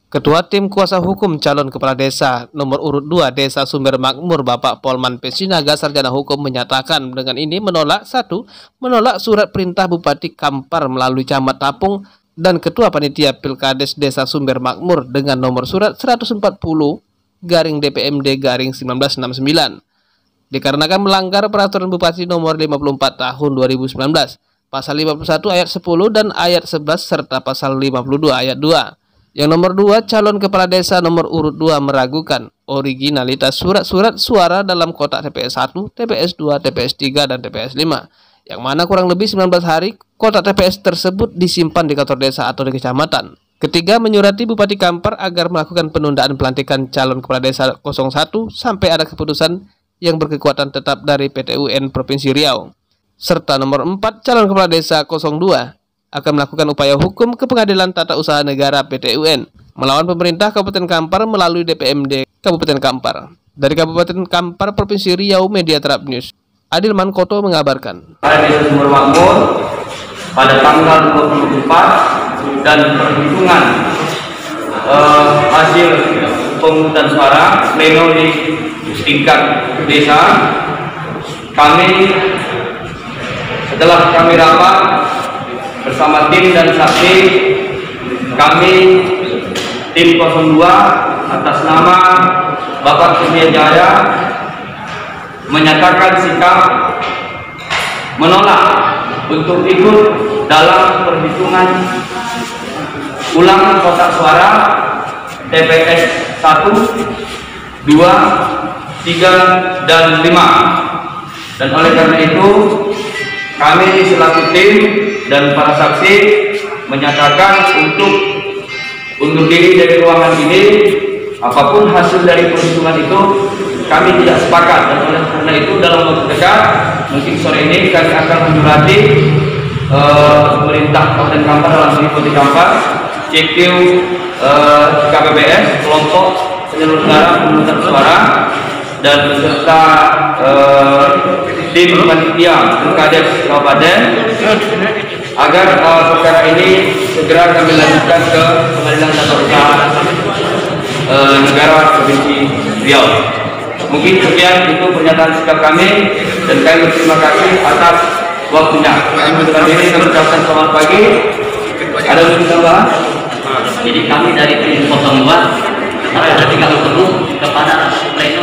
Ketua Tim Kuasa Hukum Calon Kepala Desa nomor urut 2 Desa Sumber Makmur Bapak Polman P. Sinaga Sarjana Hukum menyatakan dengan ini menolak menolak surat perintah Bupati Kampar melalui Camat Tapung dan Ketua Panitia Pilkades Desa Sumber Makmur dengan nomor surat 140/DPMD/1969 dikarenakan melanggar peraturan Bupati nomor 54 tahun 2019 pasal 51 ayat 10 dan ayat 11 serta pasal 52 ayat 2. Yang nomor 2, calon kepala desa nomor urut 2 meragukan originalitas surat-surat suara dalam kotak TPS 1, TPS 2, TPS 3, dan TPS 5, yang mana kurang lebih 19 hari kotak TPS tersebut disimpan di kantor desa atau di kecamatan. Ketiga, menyurati Bupati Kampar agar melakukan penundaan pelantikan calon kepala desa 01 sampai ada keputusan yang berkekuatan tetap dari PTUN Provinsi Riau. Serta nomor 4, calon kepala desa 02 akan melakukan upaya hukum ke Pengadilan Tata Usaha Negara PTUN melawan pemerintah Kabupaten Kampar melalui DPMD Kabupaten Kampar. Dari Kabupaten Kampar, Provinsi Riau, Media Terap News, Adil Mankoto mengabarkan. Desa Sumber Makmur pada tanggal 24 dan perhitungan hasil pemungutan suara pleno di tingkat desa, setelah kami rapat bersama tim dan saksi, kami tim 02 atas nama Bapak Surya Jaya menyatakan sikap menolak untuk ikut dalam perhitungan ulang kotak suara TPS 1, 2, 3, dan 5. Dan oleh karena itu kami selaku tim dan para saksi menyatakan untuk diri dari ruangan ini, apapun hasil dari perhitungan itu kami tidak sepakat, dan oleh karena itu dalam waktu dekat, mungkin sore ini kami akan menyurati pemerintah Kabupaten Kampar dalam hal Bupati Kampar, CQ KPPS, kelompok penyelenggara pemungutan suara, dan beserta tim panitia Pilkades Kabupaten agar perkara ini segera kami lanjutkan ke Pengadilan Tata Usaha Negara Provinsi Riau. Mungkin sekian itu pernyataan sikap kami, dan kami berterima kasih atas waktunya. Kami mengucapkan selamat pagi. Ada usul tambahan? Jadi kami dari tim 02 berarti kalau perlu kepada mereka